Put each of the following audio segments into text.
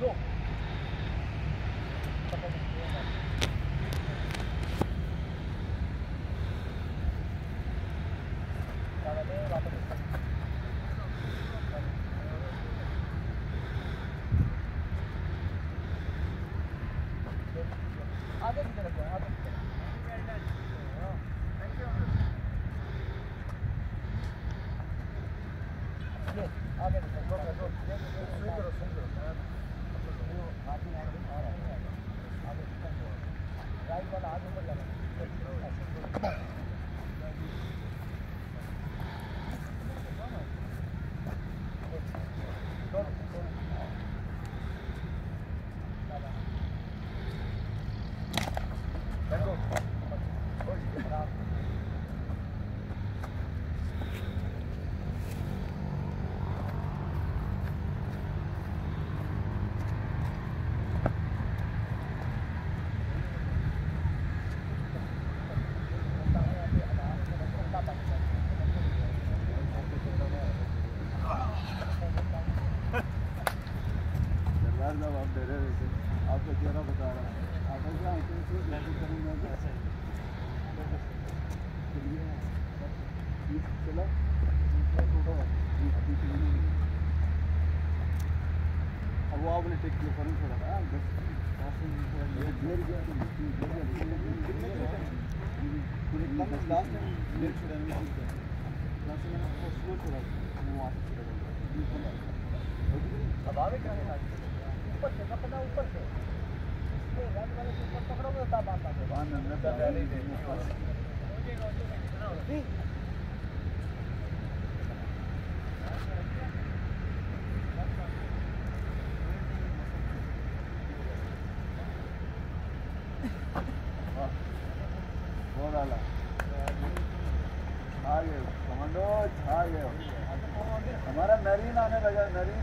हमारा नरीन आने लगा, नरीन।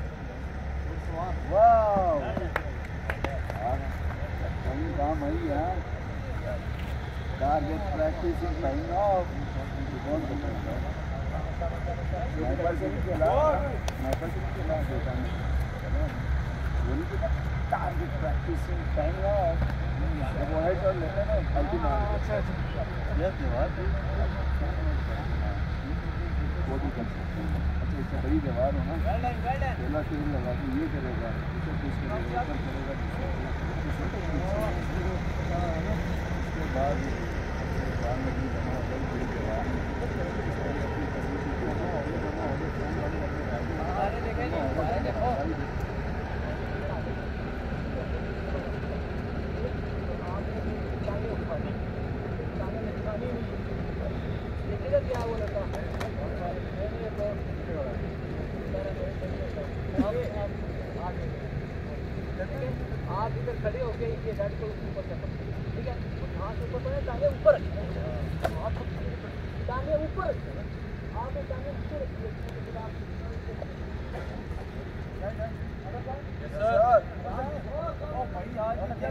वाह, काम है यार। Target practising time of sniper से नहीं खेला, स्नाइपर से नहीं खेला बेटा ने। बोली कि टारगेट प्रैक्टिसिंग टाइम ऑफ वो है तो लेते ना गलती मार। अच्छा ये त्योहार वो भी कर सकते हैं। अच्छा इससे बड़ी व्यवहार हो ना, पहला शुरू लगा के ये करेगा, इसे कुछ करेगा, ऊपर करेगा, उसके बाद में भी जमा हो गई बड़ी व्यवहार। आप इधर खड़े हो गए, ये गाड़ी को ऊपर कर, ठीक है? हाथ ऊपर तो टांगे ऊपर रखिए, हाथ टांगे ऊपर रखिए, आप टांगे ऊपर रखिए। भाई आज क्या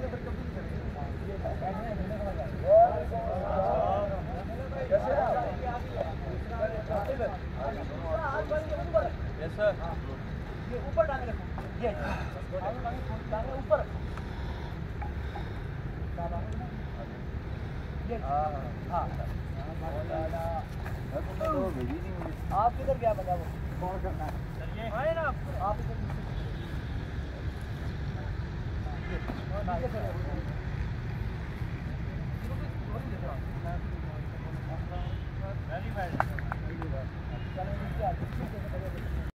कैसे ये ऊपर टांगे रखो, ये टांगे ऊपर रखो, ये हाँ आप किधर गया बता वो कौन करना है आए ना आप इधर वेरी बैड